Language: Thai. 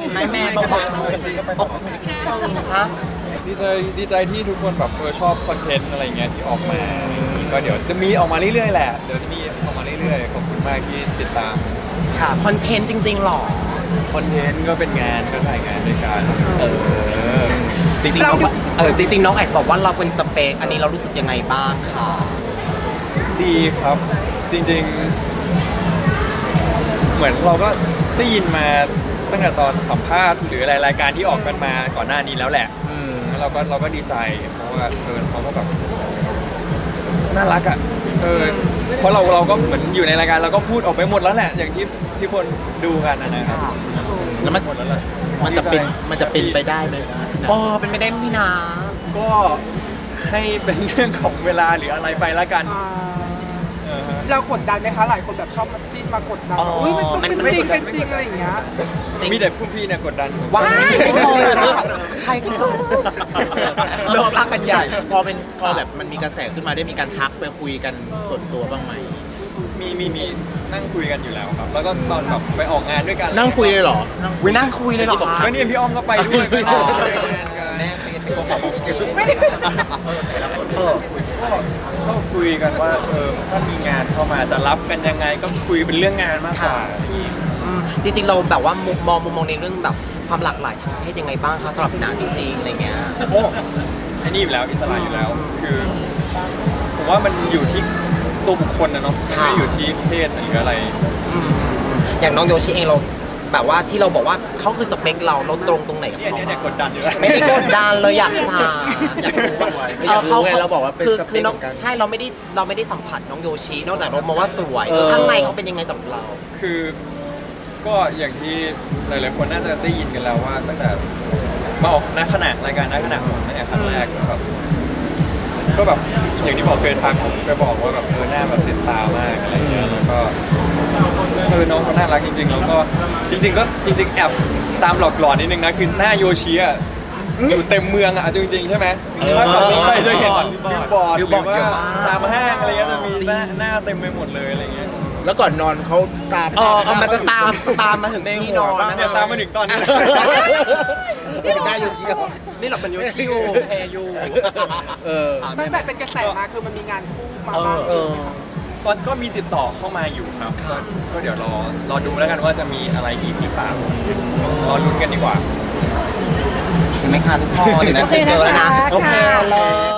แม่เบาๆฮะดีใจที่ทุกคนแบบชอบคอนเทนต์อะไรเงี้ยที่ออกมาก็เดี๋ยวจะมีออกมาเรื่อยๆแหละเดี๋ยวจะมีออกมาเรื่อยๆขอบคุณมากที่ติดตามค่ะคอนเทนต์จริงๆหรอคอนเทนต์ก็เป็นงานก็ถ่ายงานด้วยกันจริงๆจริงๆน้องแอกบอกว่าเราเป็นสเปคอันนี้เรารู้สึกยังไงบ้างคะดีครับจริงๆเหมือนเราก็ได้ยินมาตั้งแต่ตอนสัมภาษณ์หรืออะไรรายการที่ออกกันมาก่อนหน้านี้แล้วแหละแล้วเราก็ดีใจเพราะว่าเขาก็แบบน่ารักอ่ะเพราะเราก็เหมือนอยู่ในรายการเราก็พูดออกไปหมดแล้วแหละอย่างที่คนดูกันนะครับแล้วมันหมดแล้วเลยมันจะเป็นไปได้ไหมเป็นไปได้พี่นาก็ให้เป็นเรื่องของเวลาหรืออะไรไปแล้วกันเรากดดันไหมคะหลายคนแบบชอบมาจิ้นมากดดันอุ้ยมันต้องเป็นจริงเป็นจริงอะไรอย่างเงี้ยมีแต่พวกพี่เนี่ยกดดันว้ายใครกันเลิกรักกันใหญ่พอแบบมันมีกระแสขึ้นมาได้มีการทักไปคุยกันส่วนตัวบ้างไหมมีนั่งคุยกันอยู่แล้วครับแล้วก็ตอนแบบไปออกงานด้วยกันนั่งคุยเลยเหรอนั่งคุยเลยเหรอก็นี่พี่อ้อมก็ไปด้วยไปออกงานกันไม่ได้ก็คุยกันว่าถ้ามีงานเข้ามาจะรับกันยังไงก็คุยเป็นเรื่องงานมากกว่าจริงๆเราแบบว่ามุมมองในเรื่องแบบความหลากหลายทางเพศยังไงบ้างคะสำหรับหนังจริงๆอะไรเงี้ยโอ้ไอ้นี่อยู่แล้วอิสระอยู่แล้วคือผมว่ามันอยู่ที่ตัวบุคคลนะเนาะไม่อยู่ที่เพศหรืออะไรอย่างน้องโยชิเองเราแบบว่าที่เราบอกว่าเขาคือสเปคเราตรงไหนกับเขาเนี่ยกดดันอยู่แล้วไม่ได้กดดันเลยอยากถามอยากรู้ว่าเราบอกว่าเป็นสเปคน้องใช่เราไม่ได้สัมผัสน้องโยชินอกจากเรามองว่าสวยข้างในเขาเป็นยังไงสำหรับเราคือก็อย่างที่หลายๆคนน่าจะได้ยินกันแล้วว่าตั้งแต่มาออกรายการนักขณะผมตั้งแต่ครั้งแรกก็แบบอย่างที่บอกเคยทักผมไปบอกว่าแบบหน้าแบบติดตามากอะไรเงี้ยแล้วก็น้องเขาน่ารักจริงๆแล้วก็จริงแอบตามหลอกหลอนนิดนึงนะคือหน้าโยชิอ่ะอยู่เต็มเมืองอ่ะจริงๆใช่ไหมถ้าขับรถไปจะเห็นบิลบอร์ดหรือว่าตามห้างอะไรเงี้ยจะมีหน้าเต็มไปหมดเลยอะไรเงี้ยแล้วก่อนนอนเขาตามมันจะตามมาถึงในที่นอนเนี่ยตามมาถึงตอนนี้เป็นได้โยชินี่หรอกเป็นโยชิแพยูตั้งแต่เป็นกระแสมาคือมันมีงานคู่มาบ้างตอนก็มีติดต่อเข้ามาอยู่ครับก็เดี๋ยวรอดูแล้วกันว่าจะมีอะไรอีกหรือเปล่ารอลุ้นกันดีกว่าใช่ไหมคะทุกคนเดี๋ยวนะเจอแล้วนะโอเคเลย